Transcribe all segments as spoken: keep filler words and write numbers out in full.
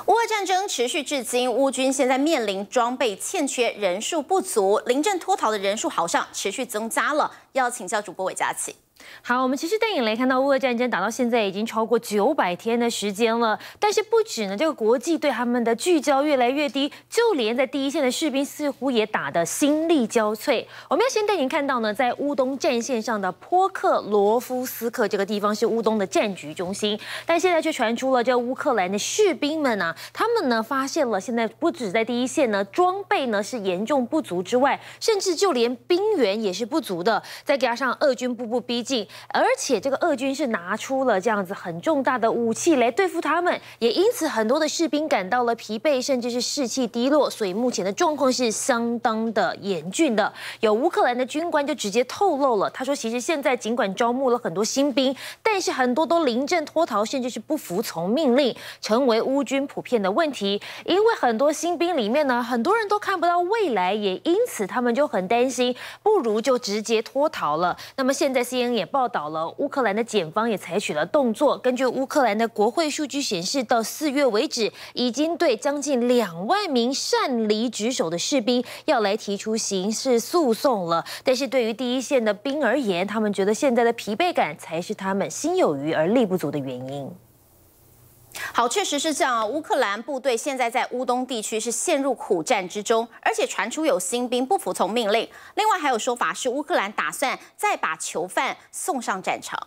乌俄战争持续至今，乌军现在面临装备欠缺、人数不足，临阵脱逃的人数好像持续增加了。要请教主播韦佳琪。 好，我们其实带引来看到乌俄战争打到现在已经超过九百天的时间了，但是不止呢，这个国际对他们的聚焦越来越低，就连在第一线的士兵似乎也打得心力交瘁。我们要先带您看到呢，在乌东战线上的波克罗夫斯克这个地方是乌东的战局中心，但现在却传出了这乌克兰的士兵们啊，他们呢发现了现在不止在第一线呢，装备呢是严重不足之外，甚至就连兵员也是不足的，再加上俄军步步逼近。 而且这个俄军是拿出了这样子很重大的武器来对付他们，也因此很多的士兵感到了疲惫，甚至是士气低落。所以目前的状况是相当的严峻的。有乌克兰的军官就直接透露了，他说：“其实现在尽管招募了很多新兵，但是很多都临阵脱逃，甚至是不服从命令，成为乌军普遍的问题。因为很多新兵里面呢，很多人都看不到未来，也因此他们就很担心，不如就直接脱逃了。那么现在 C N N 也报道了，乌克兰的检方也采取了动作。根据乌克兰的国会数据显示，到四月为止，已经对将近两万名擅离职守的士兵要来提出刑事诉讼了。但是对于第一线的兵而言，他们觉得现在的疲惫感才是他们心有余而力不足的原因。 好，确实是这样啊。乌克兰部队现在在乌东地区是陷入苦战之中，而且传出有新兵不服从命令。另外还有说法是，乌克兰打算再把囚犯送上战场。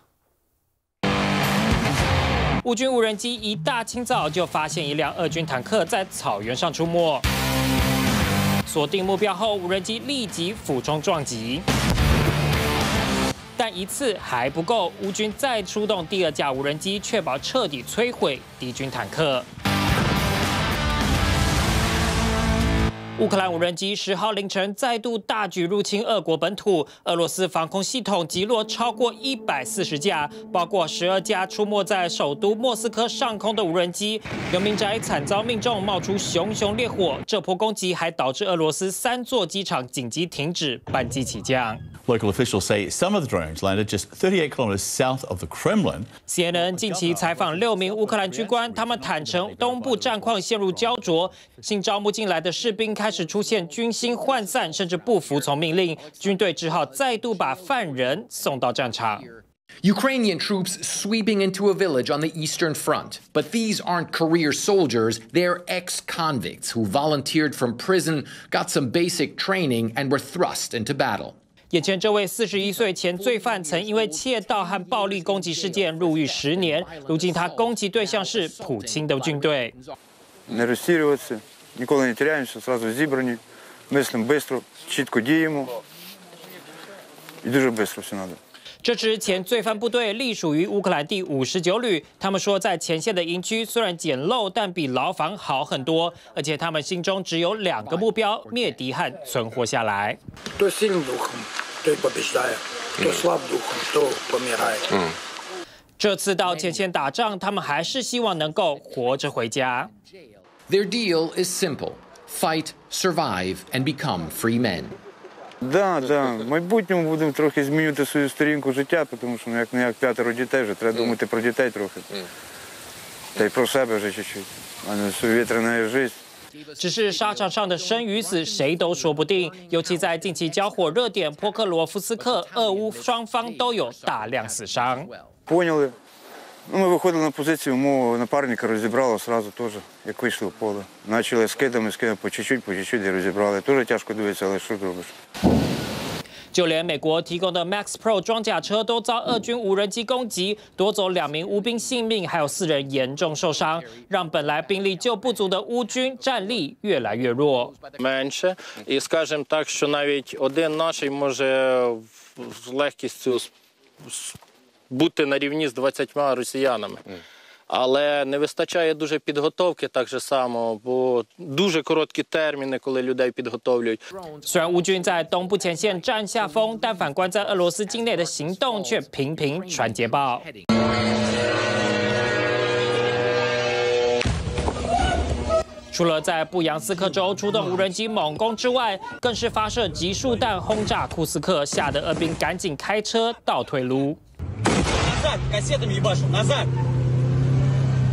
乌军无人机一大清早就发现一辆俄军坦克在草原上出没，锁定目标后，无人机立即俯冲撞击。 但一次还不够，乌军再出动第二架无人机，确保彻底摧毁敌军坦克。乌克兰无人机十号凌晨再度大举入侵俄国本土，俄罗斯防空系统击落超过一百四十架，包括十二架出没在首都莫斯科上空的无人机。有民宅惨遭命中，冒出熊熊烈火。这波攻击还导致俄罗斯三座机场紧急停止班机起降。 Local officials say some of the drones landed just thirty-eight kilometers south of the Kremlin. C N N 近期采访六名乌克兰军官，他们坦诚东部战况陷入焦灼，新招募进来的士兵开始出现军心涣散，甚至不服从命令，军队只好再度把犯人送到战场。 Ukrainian troops sweeping into a village on the Eastern Front. But these aren't career soldiers, they're ex-convicts who volunteered from prison, got some basic training, and were thrust into battle. 眼前这位四十一岁前罪犯曾因为窃盗和暴力攻击事件入狱十年，如今他攻击对象是普京的军队。 Не розсірюватися, ніколи не теряємося, зразу зібрані, мислимо швидко, чітко діємо і дуже швидко все треба. 这支前罪犯部队隶属于乌克兰第五十九旅。他们说，在前线的营区虽然简陋，但比牢房好很多。而且他们心中只有两个目标：灭敌和存活下来。 Кто сильным духом, той побеждает, кто слаб духом, то помирает. 这次到前线打仗，他们还是希望能够活着回家。 Their deal is simple: fight, survive, and become free men. Да, да. В майбутньому будемо трохи змінювати свою сторінку життя, тому що, ну, як не як п'ятеро дітей, вже треба думати про дітей трохи. Та й про себе вже чуть-чуть, а не свою вітряну жизнь. 只是沙场上的生与死，谁都说不定。尤其在近期交火热点波克罗夫斯克，俄乌双方都有大量死伤。 Поняли. Ну, ми виходили на позицію, мого напарника розібрало одразу теж, як вийшли в поле. Почали скидами, скидами, по чуть-чуть, по чуть-чуть і розібрали. Дуже тяжко дивитися, але що зробиш? 就连美国提供的 Max Pro 装甲车都遭俄军无人机攻击，夺走两名乌兵性命，还有四人严重受伤，让本来兵力就不足的乌军战力越来越弱。 Менше, і скажемо так, що навіть один наш може з легкістю бути на рівні з двадцятьма росіянами. Але не вистачає дуже підготовки так же само, бо дуже короткі терміни, коли людей підготовлюють. 虽然乌军在东部前线占下风，但反观在俄罗斯境内的行动却频频传捷报。除了在布扬斯克州出动无人机猛攻之外，更是发射集束弹轰炸库斯克，吓得俄兵赶紧开车倒退路。 Назад, кассетами ебашу, назад!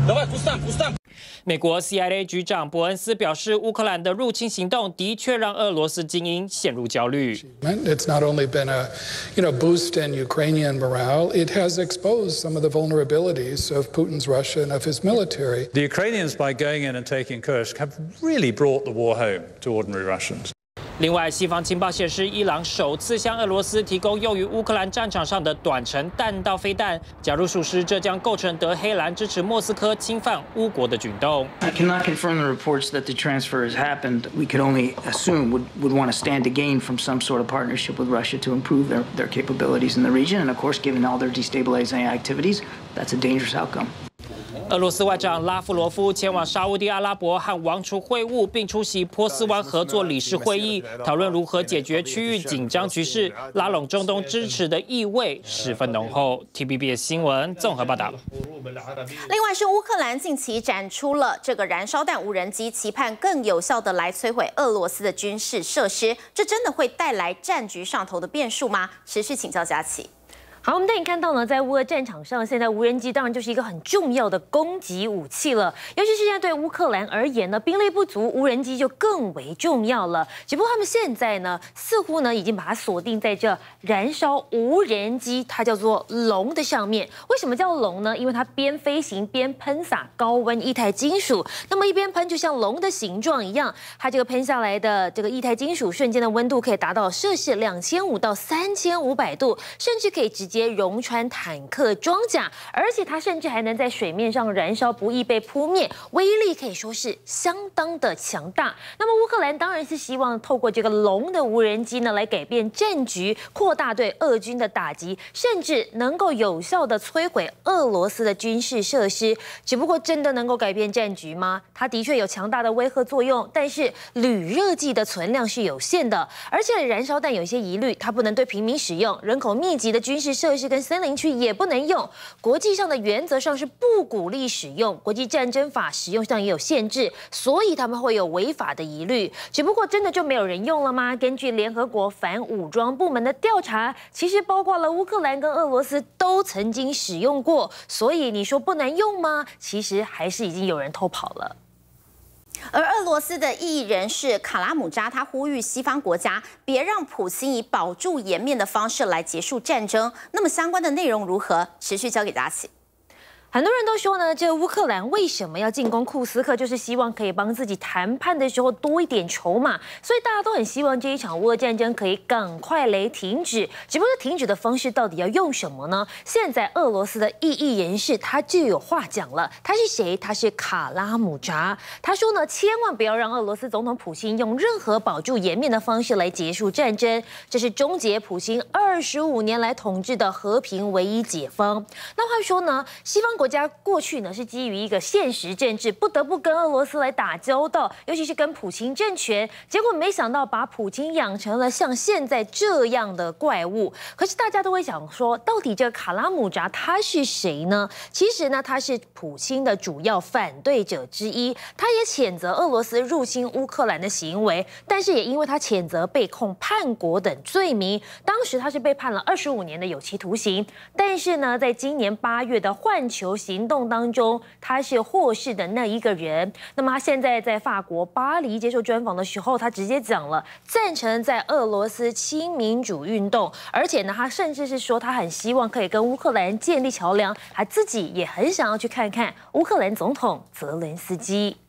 美国 C I A 局长伯恩斯表示，乌克兰的入侵行动的确让俄罗斯精英陷入焦虑。 It's not only been a, you know, boost in Ukrainian morale, it has exposed some of the vulnerabilities of Putin's Russia and of his military. The Ukrainians, by going in and taking Kursk, have really brought the war home to ordinary Russians. 另外，西方情报显示，伊朗首次向俄罗斯提供用于乌克兰战场上的短程弹道飞弹。假如属实，这将构成德黑兰支持莫斯科侵犯乌国的举动。 I cannot confirm the reports that the transfer has happened. We could only assume would would want to stand to gain from some sort of partnership with Russia to improve their their capabilities in the region. And of course, given all their destabilizing activities, that's a dangerous outcome. 俄罗斯外长拉夫罗夫前往沙烏地阿拉伯和王储会晤，并出席波斯湾合作理事会议，讨论如何解决区域紧张局势，拉拢中东支持的意味十分浓厚。T V B S 新闻综合报道。 另外是乌克兰近期展出了这个燃烧弹无人机，期盼更有效的来摧毁俄罗斯的军事设施，这真的会带来战局上头的变数吗？持续请教佳琪。 好，我们带你看到呢，在乌俄战场上，现在无人机当然就是一个很重要的攻击武器了。尤其是现在对乌克兰而言呢，兵力不足，无人机就更为重要了。只不过他们现在呢，似乎呢已经把它锁定在这燃烧无人机，它叫做龙的上面。为什么叫龙呢？因为它边飞行边喷洒高温液态金属，那么一边喷就像龙的形状一样，它这个喷下来的这个液态金属瞬间的温度可以达到摄氏两千五到三千五百度，甚至可以直接 溶穿坦克装甲，而且它甚至还能在水面上燃烧，不易被扑灭，威力可以说是相当的强大。那么乌克兰当然是希望透过这个龙的无人机呢，来改变战局，扩大对俄军的打击，甚至能够有效的摧毁俄罗斯的军事设施。只不过真的能够改变战局吗？它的确有强大的威慑作用，但是铝热剂的存量是有限的，而且燃烧弹有一些疑虑，它不能对平民使用，人口密集的军事设施 设施跟森林区也不能用，国际上的原则上是不鼓励使用，国际战争法使用上也有限制，所以他们会有违法的疑虑。只不过真的就没有人用了吗？根据联合国反武装部门的调查，其实包括了乌克兰跟俄罗斯都曾经使用过，所以你说不能用吗？其实还是已经有人偷跑了。 而俄罗斯的异议人士卡拉姆扎，他呼吁西方国家别让普京以保住颜面的方式来结束战争。那么相关的内容如何？持续交给佳琪。 很多人都说呢，这乌克兰为什么要进攻库斯克，就是希望可以帮自己谈判的时候多一点筹码，所以大家都很希望这一场乌俄战争可以赶快来停止。只不过停止的方式到底要用什么呢？现在俄罗斯的异议人士他就有话讲了，他是谁？他是卡拉姆扎。他说呢，千万不要让俄罗斯总统普京用任何保住颜面的方式来结束战争，这是终结普京二十五年来统治的和平唯一解方。那话说呢，西方 国家过去呢是基于一个现实政治，不得不跟俄罗斯来打交道，尤其是跟普京政权。结果没想到把普京养成了像现在这样的怪物。可是大家都会想说，到底这个卡拉姆扎他是谁呢？其实呢，他是普京的主要反对者之一。他也谴责俄罗斯入侵乌克兰的行为，但是也因为他谴责被控叛国等罪名，当时他是被判了二十五年的有期徒刑。但是呢，在今年八月的换球 行动当中，他是获释的那一个人。那么他现在在法国巴黎接受专访的时候，他直接讲了赞成在俄罗斯亲民主运动，而且呢，他甚至是说他很希望可以跟乌克兰建立桥梁，他自己也很想要去看看乌克兰总统泽伦斯基。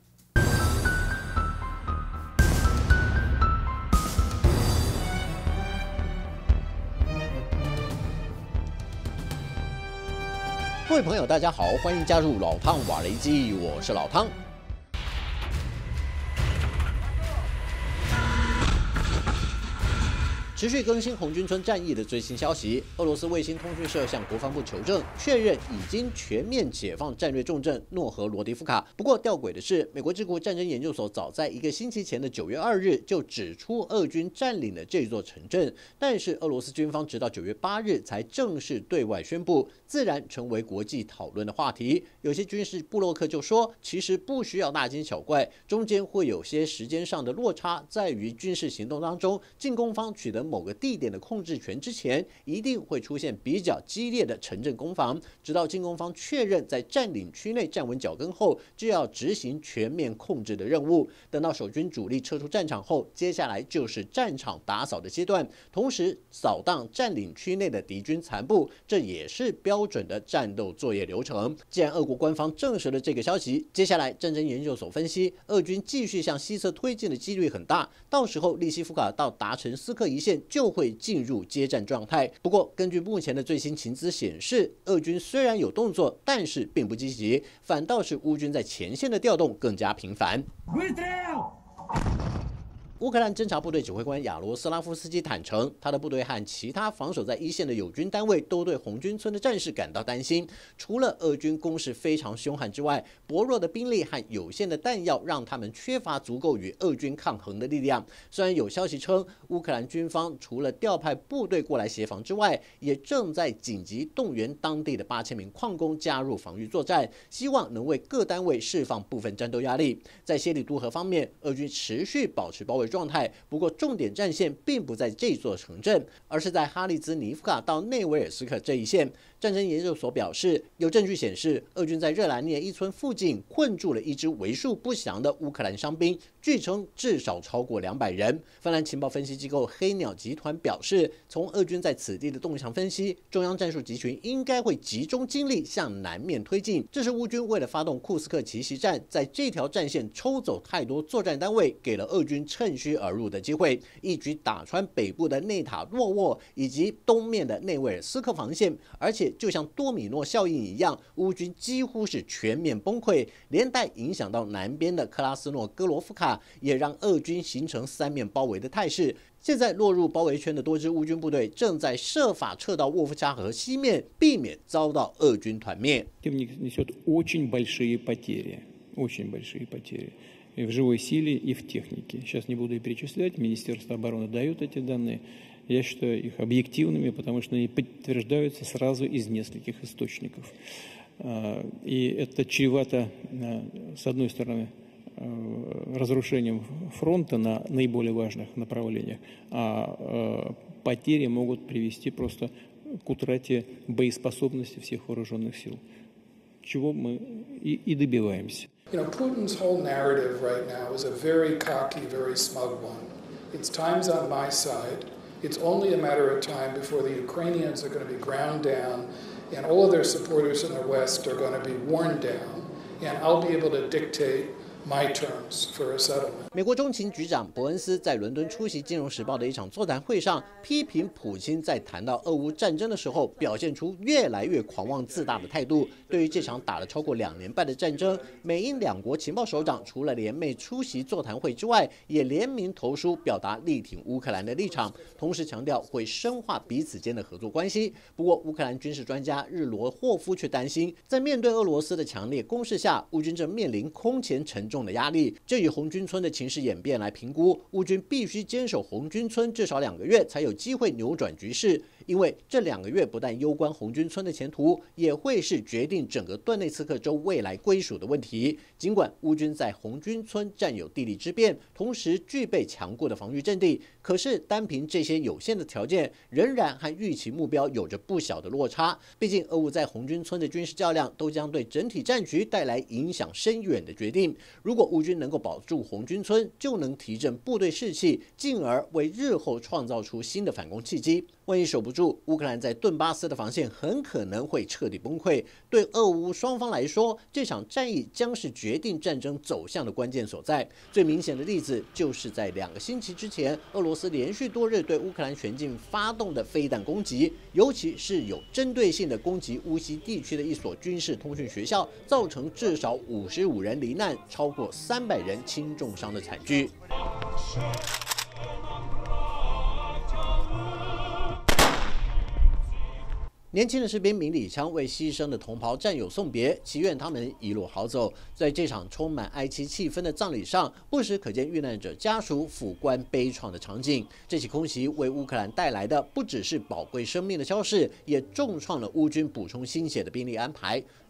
各位朋友，大家好，欢迎加入老汤瓦雷基，我是老汤。持续更新红军村战役的最新消息，俄罗斯卫星通讯社向国防部求证，确认已经全面解放战略重镇诺和罗迪夫卡。不过吊诡的是，美国智库战争研究所早在一个星期前的九月二日就指出，俄军占领了这座城镇，但是俄罗斯军方直到九月八日才正式对外宣布，自然成为国际讨论的话题。有些军事部落客就说，其实不需要大惊小怪，中间会有些时间上的落差，在于军事行动当中，进攻方取得某个地点的控制权之前，一定会出现比较激烈的城镇攻防，直到进攻方确认在占领区内站稳脚跟后，就要执行全面控制的任务。等到守军主力撤出战场后，接下来就是战场打扫的阶段，同时扫荡占领区内的敌军残部，这也是标准的战斗作业流程。既然俄国官方证实了这个消息，接下来战争研究所分析，俄军继续向西侧推进的几率很大，到时候利西夫卡到达成斯克一线就会进入接战状态。不过，根据目前的最新情资显示，俄军虽然有动作，但是并不积极，反倒是乌军在前线的调动更加频繁。乌克兰侦察部队指挥官亚罗斯拉夫斯基坦诚，他的部队和其他防守在一线的友军单位都对红军村的战士感到担心。除了俄军攻势非常凶悍之外，薄弱的兵力和有限的弹药让他们缺乏足够与俄军抗衡的力量。虽然有消息称，乌克兰军方除了调派部队过来协防之外，也正在紧急动员当地的八千名矿工加入防御作战，希望能为各单位释放部分战斗压力。在谢里都河方面，俄军持续保持包围状态，不过重点战线并不在这座城镇，而是在哈利兹尼夫卡到内维尔斯克这一线。战争研究所表示，有证据显示，俄军在热兰涅伊村附近困住了一支为数不详的乌克兰伤兵，据称至少超过两百人。芬兰情报分析机构黑鸟集团表示，从俄军在此地的动向分析，中央战术集群应该会集中精力向南面推进。这是乌军为了发动库斯克奇袭战，在这条战线抽走太多作战单位，给了俄军趁虚而入的机会，一举打穿北部的内塔洛沃以及东面的内维尔斯克防线，而且就像多米诺效应一样，乌军几乎是全面崩溃，连带影响到南边的克拉斯诺哥罗夫卡，也让俄军形成三面包围的态势。现在落入包围圈的多支乌军部队正在设法撤到沃夫加河西面，避免遭到俄军团灭。 И в живой силе, и в технике. Сейчас не буду и перечислять, Министерство обороны дает эти данные. Я считаю их объективными, потому что они подтверждаются сразу из нескольких источников. И это чревато, с одной стороны, разрушением фронта на наиболее важных направлениях, а потери могут привести просто к утрате боеспособности всех вооруженных сил, чего мы и, и добиваемся. You know, Putin's whole narrative right now is a very cocky, very smug one. It's time's on my side. It's only a matter of time before the Ukrainians are going to be ground down, and all of their supporters in the West are going to be worn down, and I'll be able to dictate my terms for a settlement. 美国中情局长伯恩斯在伦敦出席《金融时报》的一场座谈会上，批评普京在谈到俄乌战争的时候，表现出越来越狂妄自大的态度。对于这场打了超过两年半的战争，美英两国情报首长除了联袂出席座谈会之外，也联名投书表达力挺乌克兰的立场，同时强调会深化彼此间的合作关系。不过，乌克兰军事专家日罗霍夫却担心，在面对俄罗斯的强烈攻势下，乌军正面临空前沉重的压力。这以红军村的情势演变来评估，乌军必须坚守红军村至少两个月，才有机会扭转局势。因为这两个月不但攸关红军村的前途，也会是决定整个顿内茨克州未来归属的问题。尽管乌军在红军村占有地利之便，同时具备强固的防御阵地，可是单凭这些有限的条件，仍然和预期目标有着不小的落差。毕竟，俄乌在红军村的军事较量，都将对整体战局带来影响深远的决定。如果乌军能够保住红军村，就能提振部队士气，进而为日后创造出新的反攻契机。万一守不住，乌克兰在顿巴斯的防线很可能会彻底崩溃。对俄乌双方来说，这场战役将是决定战争走向的关键所在。最明显的例子就是在两个星期之前，俄罗斯连续多日对乌克兰全境发动的飞弹攻击，尤其是有针对性的攻击乌西地区的一所军事通讯学校，造成至少五十五人罹难，超过三百人轻重伤的惨剧。年轻的士兵鸣礼枪为牺牲的同袍战友送别，祈愿他们一路好走。在这场充满哀戚气氛的葬礼上，不时可见遇难者家属俯观悲怆的场景。这起空袭为乌克兰带来的不只是宝贵生命的消逝，也重创了乌军补充新血的兵力安排。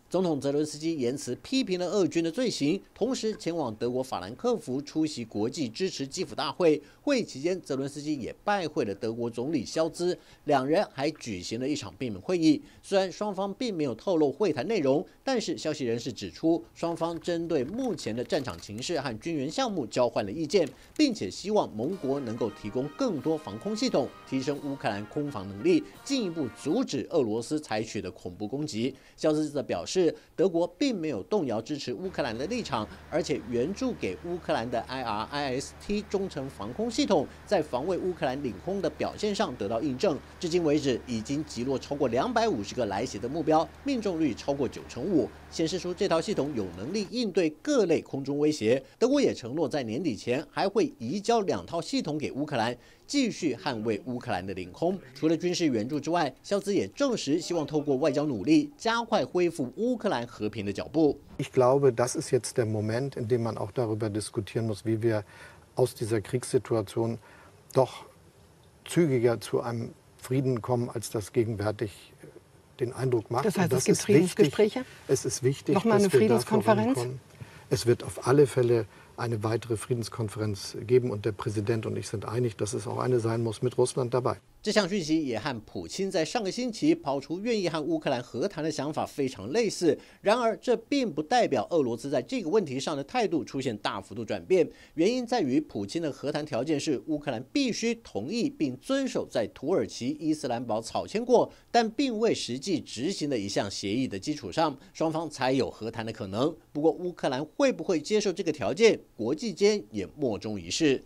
总统泽伦斯基言辞批评了俄军的罪行，同时前往德国法兰克福出席国际支持基辅大会。会议期间，泽伦斯基也拜会了德国总理肖兹，两人还举行了一场闭门会议。虽然双方并没有透露会谈内容，但是消息人士指出，双方针对目前的战场情势和军援项目交换了意见，并且希望盟国能够提供更多防空系统，提升乌克兰空防能力，进一步阻止俄罗斯采取的恐怖攻击。肖兹则表示，德国并没有动摇支持乌克兰的立场，而且援助给乌克兰的 I R I S T 中程防空系统在防卫乌克兰领空的表现上得到印证。至今为止，已经击落超过两百五十个来袭的目标，命中率超过九成五，显示出这套系统有能力应对各类空中威胁。德国也承诺在年底前还会移交两套系统给乌克兰，继续捍卫乌克兰的领空。除了军事援助之外，肖兹也证实希望透过外交努力加快恢复乌克兰和平的脚步。 Ich glaube, das ist jetzt der Moment, in dem man auch darüber diskutieren muss, wie wir aus dieser Kriegssituation doch zügiger zu einem Frieden kommen, als das gegenwärtig den Eindruck macht. Das heißt, das es gibt Friedensgespräche? Es ist wichtig, Nochmal eine Friedenskonferenz? Es wird auf alle Fälle eine weitere Friedenskonferenz geben und der Präsident und ich sind einig, dass es auch eine sein muss mit Russland dabei. 这项讯息也和普京在上个星期抛出愿意和乌克兰和谈的想法非常类似。然而，这并不代表俄罗斯在这个问题上的态度出现大幅度转变。原因在于，普京的和谈条件是乌克兰必须同意并遵守在土耳其伊斯兰堡草签过但并未实际执行的一项协议的基础上，双方才有和谈的可能。不过，乌克兰会不会接受这个条件，国际间也莫衷一是。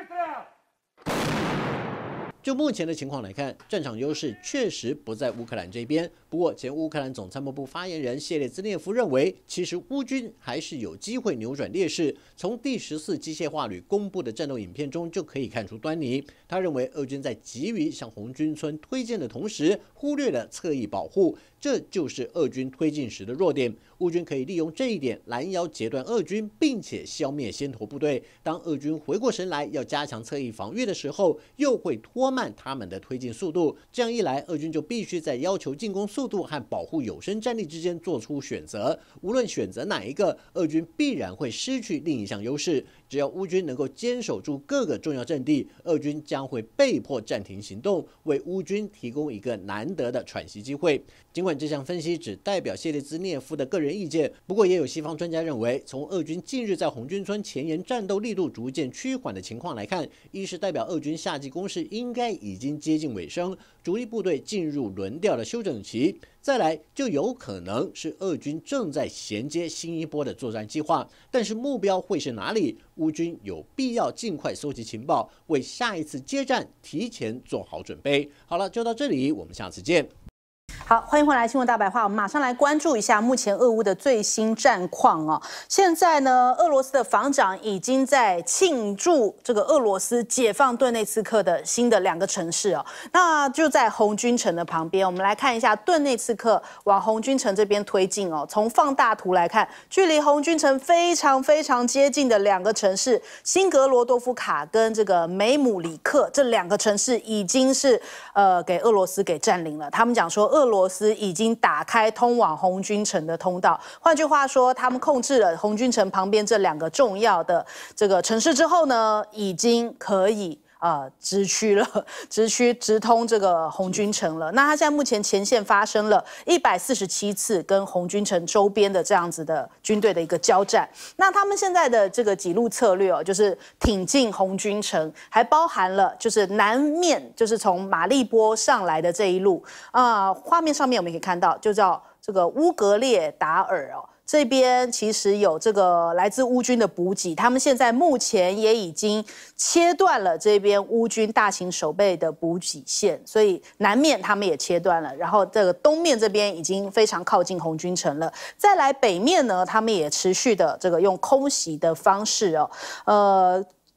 就目前的情况来看，战场优势确实不在乌克兰这边。不过，前乌克兰总参谋部发言人谢列兹涅夫认为，其实乌军还是有机会扭转劣势。从第十四机械化旅公布的战斗影片中就可以看出端倪。他认为，俄军在急于向红军村推进的同时，忽略了侧翼保护，这就是俄军推进时的弱点。乌军可以利用这一点拦腰截断俄军，并且消灭先头部队。当俄军回过神来要加强侧翼防御的时候，又会拖慢他们的推进速度。这样一来，俄军就必须在要求进攻速度和保护有生战力之间做出选择。无论选择哪一个，俄军必然会失去另一项优势。只要乌军能够坚守住各个重要阵地，俄军将会被迫暂停行动，为乌军提供一个难得的喘息机会。尽管这项分析只代表谢列兹涅夫的个人意见，不过也有西方专家认为，从俄军近日在红军村前沿战斗力度逐渐趋缓的情况来看，一是代表俄军夏季攻势应该已经接近尾声，主力部队进入轮调的休整期；再来就有可能是俄军正在衔接新一波的作战计划，但是目标会是哪里？乌军有必要尽快搜集情报，为下一次接战提前做好准备。好了，就到这里，我们下次见。 好，欢迎回来，新闻大白话。我们马上来关注一下目前俄乌的最新战况哦。现在呢，俄罗斯的防长已经在庆祝这个俄罗斯解放顿内茨克的新的两个城市哦。那就在红军城的旁边，我们来看一下顿内茨克往红军城这边推进哦。从放大图来看，距离红军城非常非常接近的两个城市辛格罗多夫卡跟这个梅姆里克这两个城市已经是呃给俄罗斯给占领了。他们讲说俄罗斯俄罗斯已经打开通往红军城的通道，换句话说，他们控制了红军城旁边这两个重要的这个城市之后呢，已经可以呃直驱了，直驱直通这个红军城了。那他现在目前前线发生了一百四十七次跟红军城周边的这样子的军队的一个交战。那他们现在的这个几路策略哦，就是挺进红军城，还包含了就是南面，就是从马利波上来的这一路啊、呃。画面上面我们可以看到，就叫这个乌格列达尔哦。这边其实有这个来自乌军的补给，他们现在目前也已经切断了这边乌军大型守备的补给线，所以南面他们也切断了，然后这个东面这边已经非常靠近红军城了。再来北面呢，他们也持续的这个用空袭的方式哦，呃。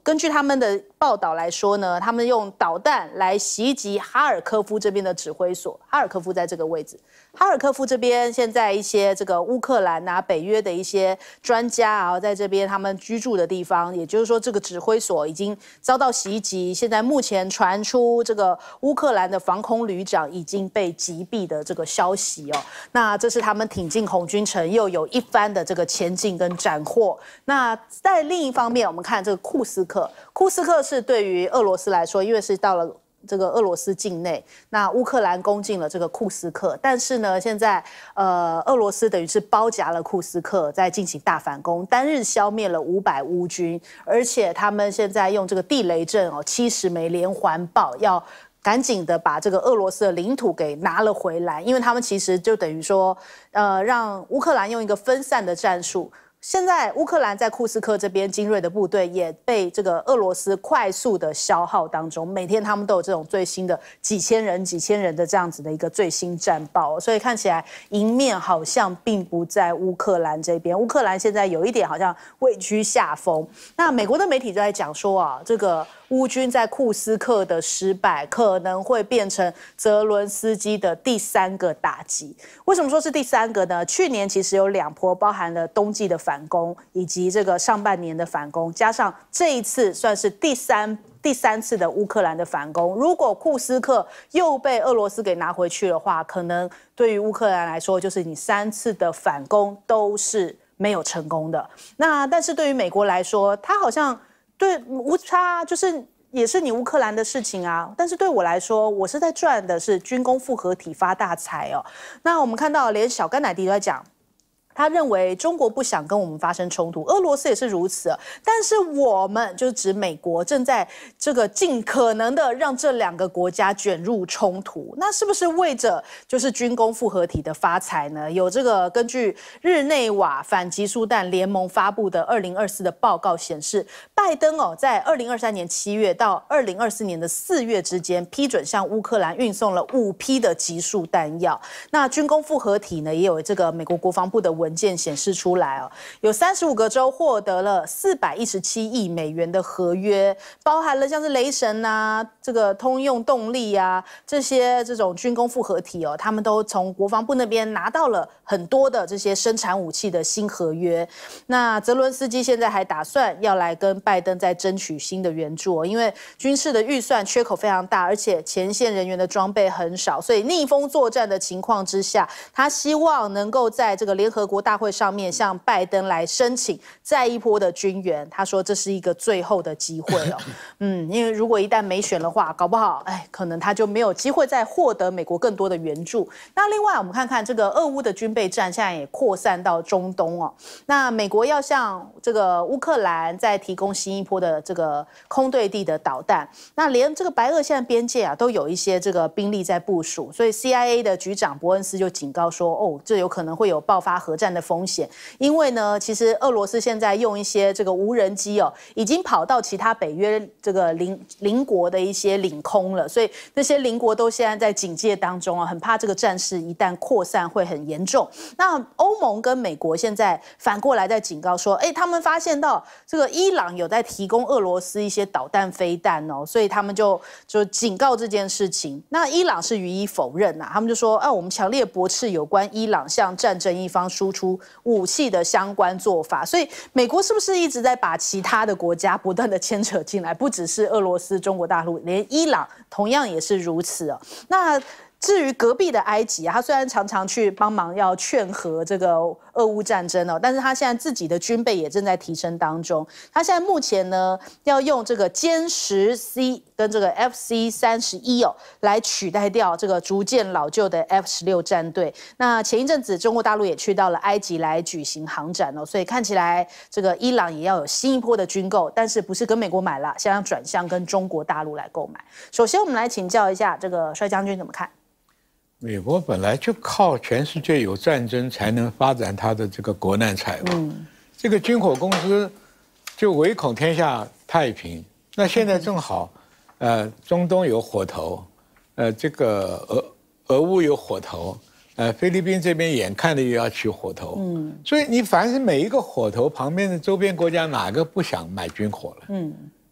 根据他们的报道来说呢，他们用导弹来袭击哈尔科夫这边的指挥所。哈尔科夫在这个位置，哈尔科夫这边现在一些这个乌克兰啊、北约的一些专家啊，在这边他们居住的地方，也就是说这个指挥所已经遭到袭击。现在目前传出这个乌克兰的防空旅长已经被击毙的这个消息哦。那这是他们挺进红军城又有一番的这个前进跟斩获。那在另一方面，我们看这个库斯克。库斯克是对于俄罗斯来说，因为是到了这个俄罗斯境内，那乌克兰攻进了这个库斯克，但是呢，现在呃，俄罗斯等于是包夹了库斯克，在进行大反攻，单日消灭了五百乌军，而且他们现在用这个地雷阵哦，七十枚连环爆要。赶紧的把这个俄罗斯的领土给拿了回来，因为他们其实就等于说，呃，让乌克兰用一个分散的战术。现在乌克兰在库斯克这边精锐的部队也被这个俄罗斯快速的消耗当中，每天他们都有这种最新的几千人、几千人的这样子的一个最新战报，所以看起来赢面好像并不在乌克兰这边。乌克兰现在有一点好像位居下风。那美国的媒体就在讲说啊，这个乌军在库斯克的失败可能会变成泽伦斯基的第三个打击。为什么说是第三个呢？去年其实有两波，包含了冬季的反攻以及这个上半年的反攻，加上这一次算是第三第三次的乌克兰的反攻。如果库斯克又被俄罗斯给拿回去的话，可能对于乌克兰来说，就是你三次的反攻都是没有成功的。那但是对于美国来说，他好像对无差就是也是你乌克兰的事情啊，但是对我来说，我是在赚的是军工复合体发大财哦。那我们看到连小甘乃迪都在讲。他认为中国不想跟我们发生冲突，俄罗斯也是如此，但是我们就是指美国正在这个尽可能的让这两个国家卷入冲突，那是不是为着就是军工复合体的发财呢？有这个根据日内瓦反极速弹联盟发布的二零二四的报告显示，拜登哦在二零二三年七月到二零二四年的四月之间，批准向乌克兰运送了五批的极速弹药。那军工复合体呢，也有这个美国国防部的文件显示出来哦，有三十五个州获得了四百一十七亿美元的合约，包含了像是雷神啊、这个通用动力啊这些这种军工复合体哦，他们都从国防部那边拿到了很多的这些生产武器的新合约。那泽伦斯基现在还打算要来跟拜登再争取新的援助哦，因为军事的预算缺口非常大，而且前线人员的装备很少，所以逆风作战的情况之下，他希望能够在这个联合国大会上面向拜登来申请再一波的军援。他说这是一个最后的机会哦，嗯，因为如果一旦没选的话，搞不好哎，可能他就没有机会再获得美国更多的援助。那另外我们看看这个俄乌的军备战现在也扩散到中东哦。那美国要向这个乌克兰再提供新一波的这个空对地的导弹，那连这个白俄现在边界啊都有一些这个兵力在部署，所以 C I A 的局长伯恩斯就警告说，哦，这有可能会有爆发核战的风险，因为呢，其实俄罗斯现在用一些这个无人机哦，已经跑到其他北约这个邻邻国的一些领空了，所以那些邻国都现在在警戒当中啊，很怕这个战事一旦扩散会很严重。那欧盟跟美国现在反过来在警告说，哎，他们发现到这个伊朗有在提供俄罗斯一些导弹飞弹哦，所以他们就就警告这件事情。那伊朗是予以否认呐、啊，他们就说，啊，我们强烈驳斥有关伊朗向战争一方输出武器的相关做法。所以美国是不是一直在把其他的国家不断的牵扯进来？不只是俄罗斯、中国大陆，连伊朗同样也是如此哦。那至于隔壁的埃及啊，他虽然常常去帮忙要劝和这个俄乌战争哦，但是他现在自己的军备也正在提升当中。他现在目前呢，要用这个歼十 C 跟这个 F C 三十一哦，来取代掉这个逐渐老旧的 F 十六战队。那前一阵子中国大陆也去到了埃及来举行航展哦，所以看起来这个伊朗也要有新一波的军购，但是不是跟美国买了，现在转向跟中国大陆来购买。首先，我们来请教一下这个帅将军怎么看？ 美国本来就靠全世界有战争才能发展它的这个国难财嘛，嗯、这个军火公司就唯恐天下太平。那现在正好，呃，中东有火头，呃，这个俄俄乌有火头，呃，菲律宾这边眼看着又要起火头，嗯，所以你凡是每一个火头旁边的周边国家哪个不想买军火了？嗯，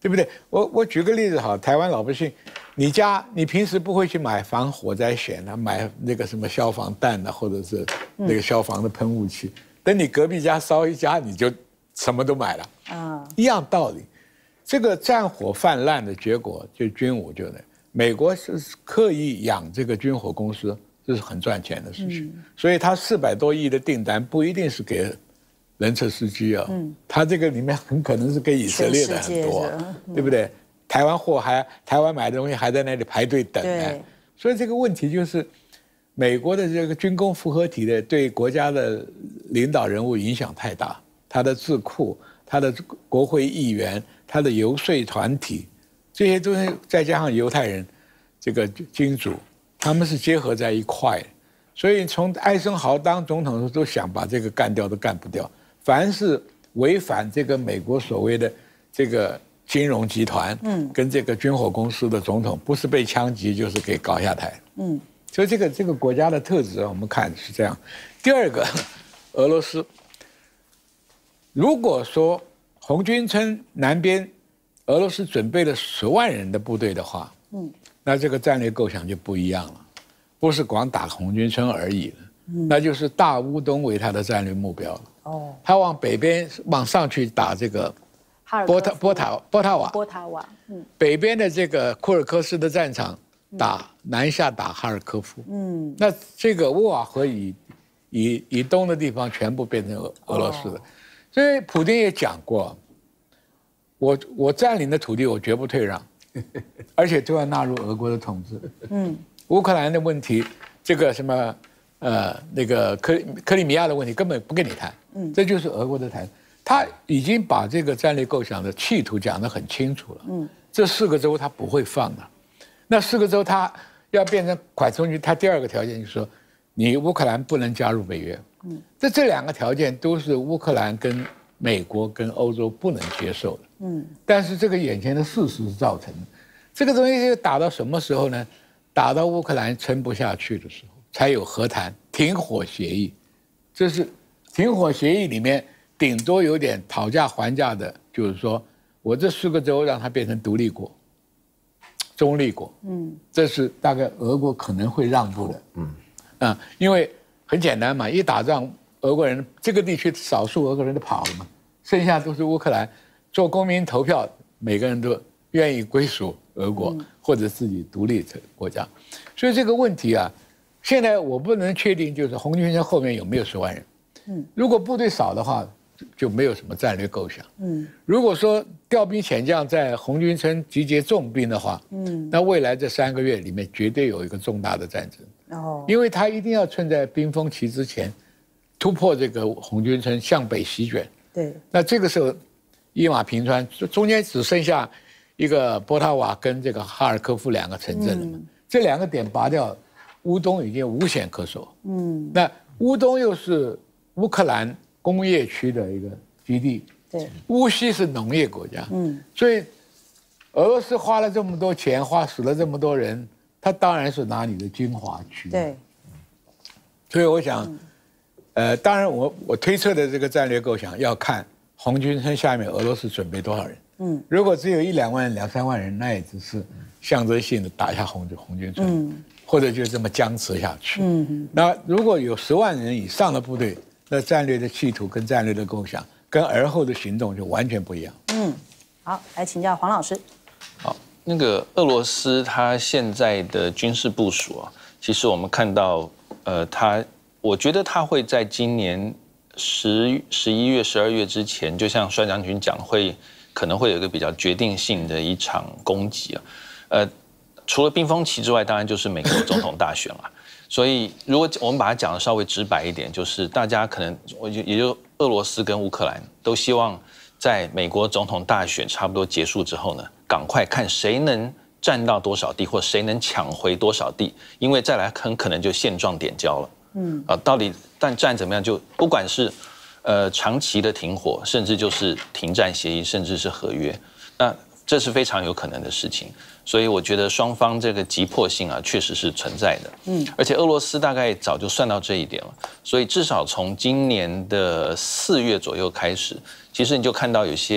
对不对？我我举个例子好，台湾老百姓，你家你平时不会去买防火灾险啊，买那个什么消防弹啊，或者是那个消防的喷雾器，嗯、等你隔壁家烧一家，你就什么都买了啊，一样道理。这个战火泛滥的结果，就军武就那，美国是刻意养这个军火公司，这是很赚钱的事情，嗯、所以他四百多亿的订单不一定是给人车司机啊，嗯、他这个里面很可能是给以色列的很多，嗯、对不对？台湾货还台湾买的东西还在那里排队等呢，所以这个问题就是，美国的这个军工复合体的对国家的领导人物影响太大，他的智库、他的国会议员、他的游说团体，这些东西再加上犹太人这个金主，他们是结合在一块，所以从艾森豪当总统的时候都想把这个干掉，都干不掉。凡是违反这个美国所谓的这个金融集团，嗯，跟这个军火公司的总统，不是被枪击就是给搞下台，嗯，所以这个这个国家的特质，我们看是这样。第二个，俄罗斯，如果说红军村南边，俄罗斯准备了十万人的部队的话，嗯，那这个战略构想就不一样了，不是光打红军村而已了，嗯，那就是大乌东为他的战略目标了。哦，他往北边往上去打这个波塔波塔波塔瓦波塔瓦，嗯， 北边的这个库尔科斯的战场打南下打哈尔科夫，嗯，那这个沃瓦河以以以东的地方全部变成俄俄罗斯的，哦，所以普丁也讲过，我我占领的土地我绝不退让，而且都要纳入俄国的统治，嗯，乌克兰的问题，这个什么呃那个克克里米亚的问题根本不跟你谈。嗯，这就是俄国的谈，他已经把这个战略构想的企图讲得很清楚了。嗯，这四个州他不会放的，那四个州他要变成快冲区，他第二个条件就是说，你乌克兰不能加入北约。嗯，这这两个条件都是乌克兰跟美国跟欧洲不能接受的。嗯，但是这个眼前的事实是造成的，这个东西就打到什么时候呢？打到乌克兰撑不下去的时候，才有和谈停火协议，这是。停火协议里面顶多有点讨价还价的，就是说我这四个州让它变成独立国、中立国，嗯，这是大概俄国可能会让步的，嗯，啊，因为很简单嘛，一打仗，俄国人这个地区少数俄国人都跑了嘛，剩下都是乌克兰，做公民投票，每个人都愿意归属俄国，嗯，或者自己独立的国家，所以这个问题啊，现在我不能确定，就是红军村后面有没有十万人。嗯，如果部队少的话，就没有什么战略构想。嗯，如果说调兵遣将在红军村集结重兵的话，嗯，那未来这三个月里面绝对有一个重大的战争。哦，因为他一定要趁在冰封期之前突破这个红军村，向北席卷。对，那这个时候一马平川，中间只剩下一个波塔瓦跟这个哈尔科夫两个城镇了嘛，嗯，这两个点拔掉，乌东已经无险可守。嗯，那乌东又是乌克兰工业区的一个基地，对，乌西是农业国家，嗯，所以俄罗斯花了这么多钱，花死了这么多人，他当然是拿你的精华区，对，所以我想，嗯、呃，当然我我推测的这个战略构想要看红军村下面俄罗斯准备多少人，嗯，如果只有一两万人、两三万人，那也只是象征性的打下红红军村，嗯，或者就这么僵持下去，嗯，那如果有十万人以上的部队。那战略的企图跟战略的构想，跟而后的行动就完全不一样。嗯， 好，来请教黄老师。 好，那个俄罗斯它现在的军事部署啊，其实我们看到，呃，它，我觉得它会在今年十十一月、十二月之前，就像帅将军讲，会可能会有一个比较决定性的一场攻击啊。呃，除了冰封期之外，当然就是美国总统大选了。所以，如果我们把它讲的稍微直白一点，就是大家可能，我就也就俄罗斯跟乌克兰都希望，在美国总统大选差不多结束之后呢，赶快看谁能占到多少地，或谁能抢回多少地，因为再来很可能就现状点交了。嗯，啊，到底但战怎么样，就不管是呃长期的停火，甚至就是停战协议，甚至是合约，那这是非常有可能的事情。所以我觉得双方这个急迫性啊，确实是存在的。嗯，而且俄罗斯大概早就算到这一点了，所以至少从今年的四月左右开始，其实你就看到有些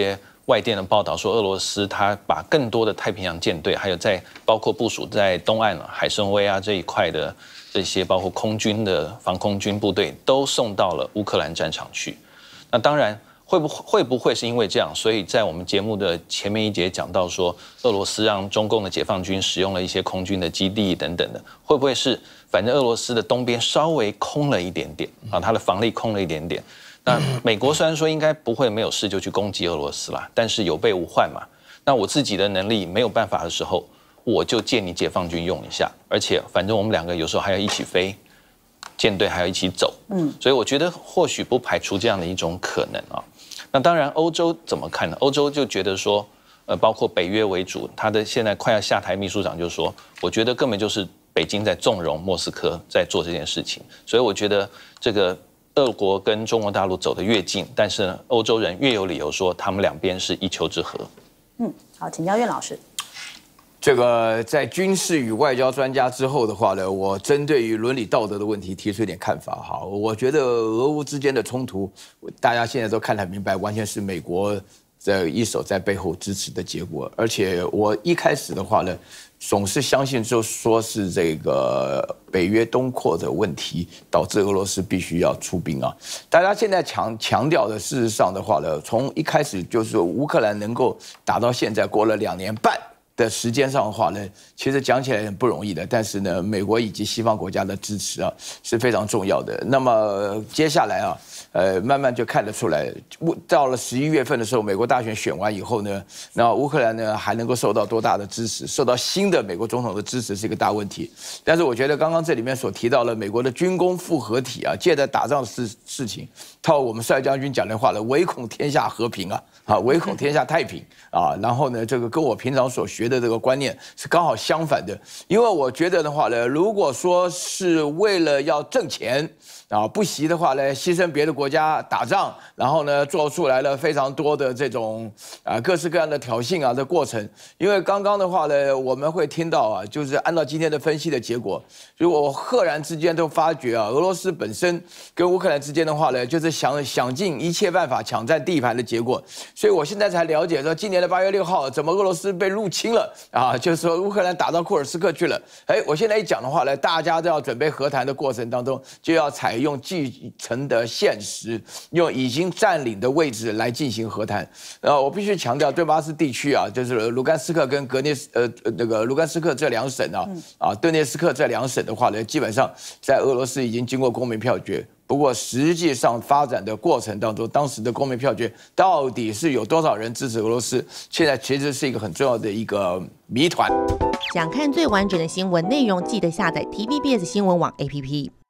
外电的报道说，俄罗斯它把更多的太平洋舰队，还有在包括部署在东岸海参崴啊这一块的这些包括空军的防空军部队，都送到了乌克兰战场去。那当然。会不会不会是因为这样，所以在我们节目的前面一节讲到说，俄罗斯让中共的解放军使用了一些空军的基地等等的，会不会是反正俄罗斯的东边稍微空了一点点啊，它的防力空了一点点？那美国虽然说应该不会没有事就去攻击俄罗斯啦，但是有备无患嘛。那我自己的能力没有办法的时候，我就借你解放军用一下，而且反正我们两个有时候还要一起飞。舰队还要一起走，嗯，所以我觉得或许不排除这样的一种可能啊。那当然，欧洲怎么看呢？欧洲就觉得说，呃，包括北约为主，他的现在快要下台秘书长就说，我觉得根本就是北京在纵容莫斯科在做这件事情。所以我觉得这个俄国跟中国大陆走得越近，但是呢，欧洲人越有理由说他们两边是一丘之貉。 嗯，好，请教苑老师。 这个在军事与外交专家之后的话呢，我针对于伦理道德的问题提出一点看法哈。我觉得俄乌之间的冲突，大家现在都看得很明白，完全是美国的一手在背后支持的结果。而且我一开始的话呢，总是相信就说是这个北约东扩的问题导致俄罗斯必须要出兵啊。大家现在强强调的，事实上的话呢，从一开始就是乌克兰能够打到现在，过了两年半。的时间上的话呢，其实讲起来很不容易的，但是呢，美国以及西方国家的支持啊是非常重要的。那么接下来啊，呃，慢慢就看得出来，到了十一月份的时候，美国大选选完以后呢，那乌克兰呢还能够受到多大的支持？受到新的美国总统的支持是一个大问题。但是我觉得刚刚这里面所提到了美国的军工复合体啊，借着打仗的事事情，套我们帅将军讲的话了，唯恐天下和平啊，啊，唯恐天下太平啊。然后呢，这个跟我平常所学的这个观念是刚好相反的，因为我觉得的话呢，如果说是为了要挣钱啊，不惜的话呢，牺牲别的国家打仗，然后呢，做出来了非常多的这种啊各式各样的挑衅啊的过程。因为刚刚的话呢，我们会听到啊，就是按照今天的分析的结果，如果赫然之间都发觉啊，俄罗斯本身跟乌克兰之间的话呢，就是想想尽一切办法抢占地盘的结果。所以我现在才了解说，今年的八月六号，怎么俄罗斯被入侵了啊？就是说乌克兰打到库尔斯克去了。哎，我现在一讲的话呢，大家都要准备和谈的过程当中，就要采用继承的现实，用已经占领的位置来进行和谈。呃，我必须强调，顿巴斯地区啊，就是卢甘斯克跟格涅斯呃那个卢甘斯克这两省啊，啊顿涅斯克这两省的话呢，基本上在俄罗斯已经经过公民票决。不过实际上发展的过程当中，当时的公民票决到底是有多少人支持俄罗斯，现在其实是一个很重要的一个谜团。 想看最完整的新闻内容，记得下载 T V B S 新闻网 A P P。